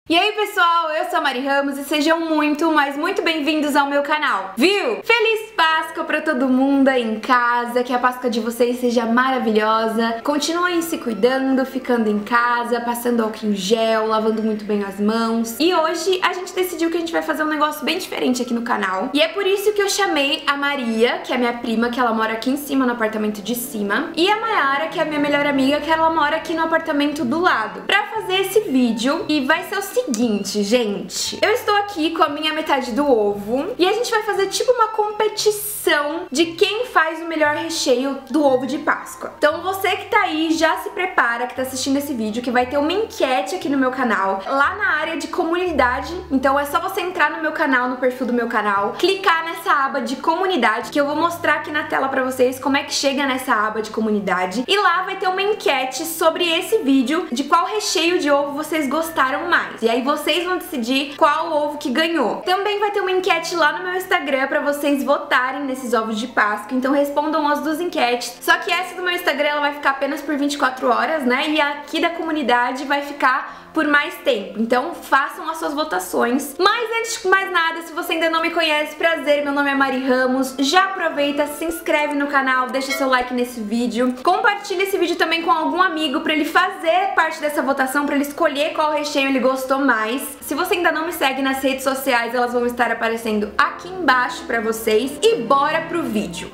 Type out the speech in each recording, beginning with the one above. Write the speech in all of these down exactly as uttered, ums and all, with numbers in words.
E aí pessoal, eu sou a Mari Ramos e sejam muito, mas muito bem-vindos ao meu canal, viu? Feliz Páscoa pra todo mundo aí em casa, que a Páscoa de vocês seja maravilhosa. Continuem se cuidando, ficando em casa, passando álcool em gel, lavando muito bem as mãos. E hoje a gente decidiu que a gente vai fazer um negócio bem diferente aqui no canal. E é por isso que eu chamei a Maria, que é minha prima, que ela mora aqui em cima, no apartamento de cima, e a Mayara, que é a minha melhor amiga, que ela mora aqui no apartamento do lado, pra fazer esse vídeo. E vai ser o seguinte, gente, eu estou aqui com a minha metade do ovo e a gente vai fazer tipo uma competição de quem faz o melhor recheio do ovo de Páscoa. Então você que tá aí, já se prepara, que tá assistindo esse vídeo, que vai ter uma enquete aqui no meu canal, lá na área de comunidade. Então é só você entrar no meu canal, no perfil do meu canal, clicar nessa aba de comunidade, que eu vou mostrar aqui na tela pra vocês como é que chega nessa aba de comunidade, e lá vai ter uma enquete sobre esse vídeo, de qual recheio de ovo vocês gostaram mais. E aí vocês vão decidir qual ovo que ganhou. Também vai ter uma enquete lá no meu Instagram pra vocês votarem nesses ovos de Páscoa, então respondam as duas enquetes. Só que essa do meu Instagram ela vai ficar apenas por vinte e quatro horas, né? E aqui da comunidade vai ficar por mais tempo, então façam as suas votações. Mas antes de mais nada, se você ainda não me conhece, prazer, meu nome é Mari Ramos, já aproveita, se inscreve no canal, deixa seu like nesse vídeo, compartilha esse vídeo também com algum amigo pra ele fazer parte dessa votação, pra ele escolher qual recheio ele gostou mais. Se você ainda não me segue nas redes sociais, elas vão estar aparecendo aqui embaixo pra vocês, e bora pro vídeo.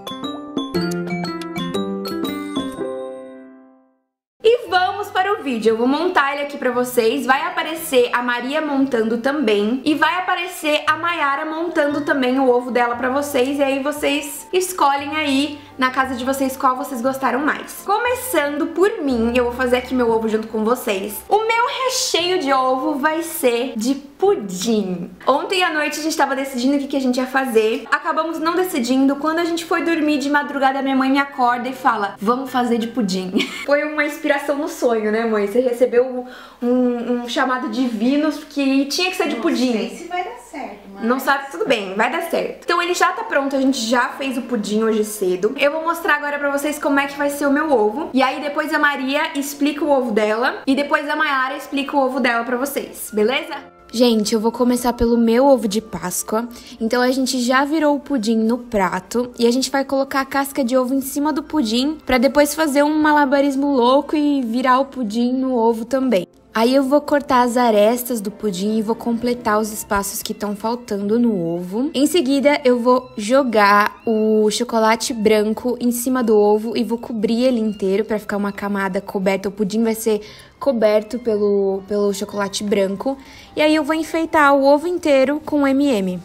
Para o vídeo, eu vou montar ele aqui pra vocês, vai aparecer a Maria montando também, e vai aparecer a Mayara montando também o ovo dela pra vocês, e aí vocês escolhem aí na casa de vocês qual vocês gostaram mais. Começando por mim, eu vou fazer aqui meu ovo junto com vocês. O meu recheio de ovo vai ser de pudim. Ontem à noite a gente tava decidindo o que, que a gente ia fazer, acabamos não decidindo. Quando a gente foi dormir de madrugada, minha mãe me acorda e fala, vamos fazer de pudim. Foi uma inspiração no sonho, né mãe? Você recebeu um, um chamado divino que tinha que ser de não pudim. Não sei se vai dar certo, mas... Não sabe, tudo bem, vai dar certo. Então ele já tá pronto, a gente já fez o pudim hoje cedo. Eu vou mostrar agora pra vocês como é que vai ser o meu ovo. E aí depois a Maria explica o ovo dela, e depois a Mayara explica o ovo dela pra vocês, beleza? Gente, eu vou começar pelo meu ovo de Páscoa. Então a gente já virou o pudim no prato e a gente vai colocar a casca de ovo em cima do pudim pra depois fazer um malabarismo louco e virar o pudim no ovo também. Aí eu vou cortar as arestas do pudim e vou completar os espaços que estão faltando no ovo. Em seguida, eu vou jogar o chocolate branco em cima do ovo e vou cobrir ele inteiro para ficar uma camada coberta. O pudim vai ser coberto pelo, pelo chocolate branco. E aí eu vou enfeitar o ovo inteiro com eme eme.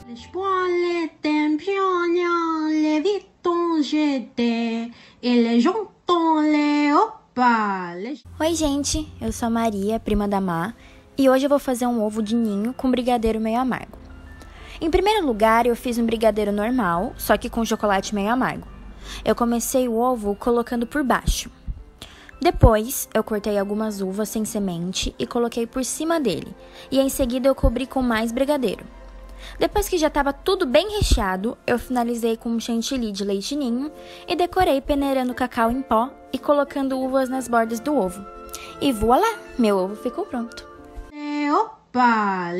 Oi gente, eu sou a Maria, prima da Má, e hoje eu vou fazer um ovo de ninho com brigadeiro meio amargo. Em primeiro lugar, eu fiz um brigadeiro normal, só que com chocolate meio amargo. Eu comecei o ovo colocando por baixo. Depois, eu cortei algumas uvas sem semente e coloquei por cima dele, e em seguida eu cobri com mais brigadeiro. Depois que já estava tudo bem recheado, eu finalizei com um chantilly de leite ninho e decorei peneirando cacau em pó e colocando uvas nas bordas do ovo. E voilá, meu ovo ficou pronto. Opa,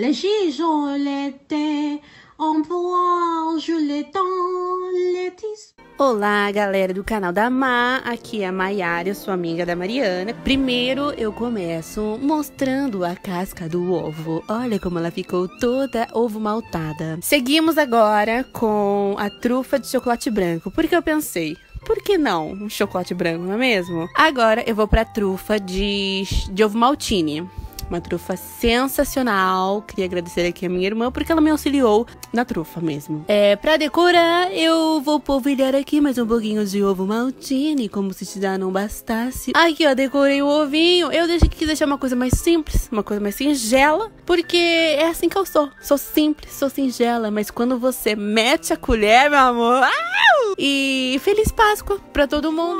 Olá, galera do canal da Má, aqui é a Mayara, eu sou amiga da Mariana. Primeiro eu começo mostrando a casca do ovo. Olha como ela ficou toda ovo maltada. Seguimos agora com a trufa de chocolate branco, porque eu pensei, por que não um chocolate branco, não é mesmo? Agora eu vou pra trufa de, de ovo maltine. Uma trufa sensacional. Queria agradecer aqui a minha irmã, porque ela me auxiliou na trufa mesmo. É, pra decorar, eu vou polvilhar aqui mais um pouquinho de ovo maltine, como se já não bastasse. Aqui, ó, decorei o ovinho. Eu deixei, quis deixar uma coisa mais simples, uma coisa mais singela, porque é assim que eu sou. Sou simples, sou singela, mas quando você mete a colher, meu amor... Au! E feliz Páscoa pra todo mundo.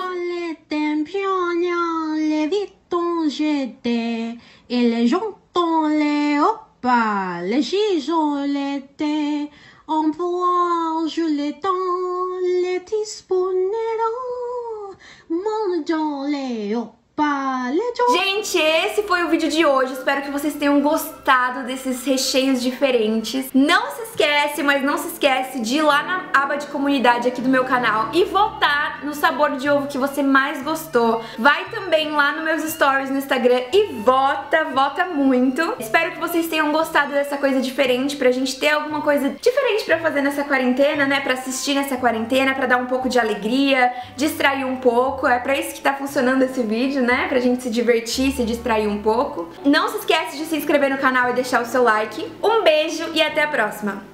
Ele juntou le opa, le giso le te, on peut jouer dans le disponero, mon le opa. Gente, gente, esse foi o vídeo de hoje. Espero que vocês tenham gostado desses recheios diferentes. Não se esquece, mas não se esquece de ir lá na aba de comunidade aqui do meu canal e votar no sabor de ovo que você mais gostou. Vai também lá nos meus stories no Instagram e vota, vota muito. Espero que vocês tenham gostado dessa coisa diferente, pra gente ter alguma coisa diferente pra fazer nessa quarentena, né? Pra assistir nessa quarentena, pra dar um pouco de alegria, distrair um pouco. É pra isso que tá funcionando esse vídeo, né? Pra gente se divertir, se distrair um pouco. Não se esquece de se inscrever no canal e deixar o seu like. Um beijo e até a próxima!